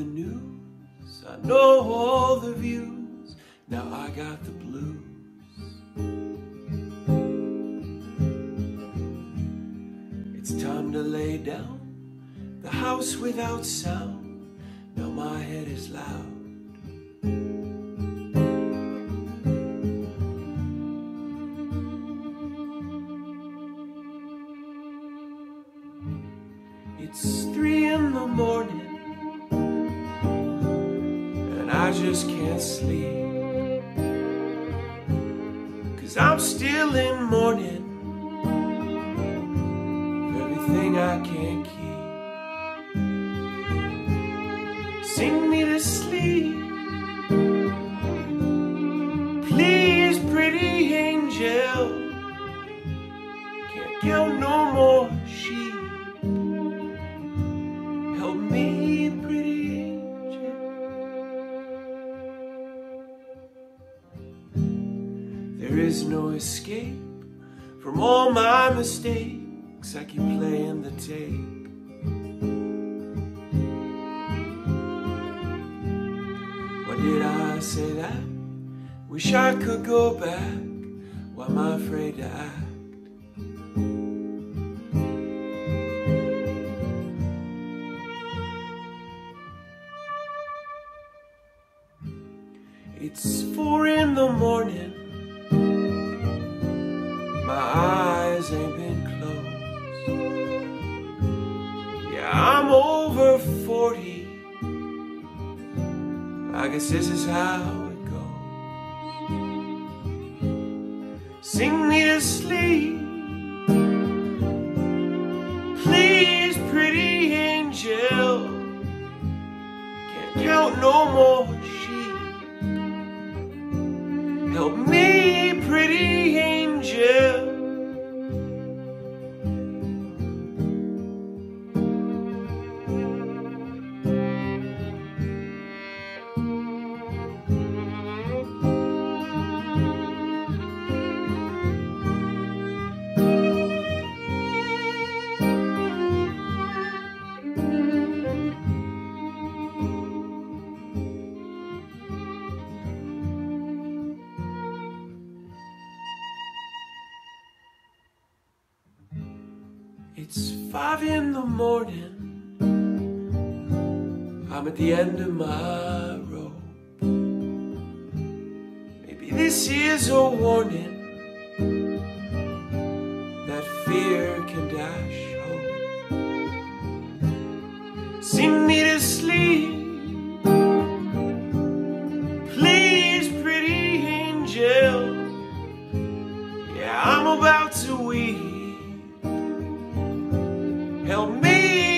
the news, I know all the views, now I got the blues. It's time to lay down, the house without sound, now my head is loud. It's 3 in the morning and I just can't sleep, 'cause I'm still in mourning for everything I can't keep. Sing me to sleep, please, pretty angel. Can't count no more sheep. Help me, pretty angel. There is no escape from all my mistakes. I keep playing the tape. Why did I say that? Wish I could go back. Why am I afraid to act? It's 4 in the morning, my eyes ain't been closed. Yeah, I'm over 40, I guess this is how it goes. Sing me to sleep, please, pretty angel. Can't count no more sheep. Help me, pretty angel. It's 5 in the morning, I'm at the end of my rope. Maybe this is a warning that fear can dash hope. Sing me to sleep, please, pretty angel. Yeah, I'm about to weep. Help me,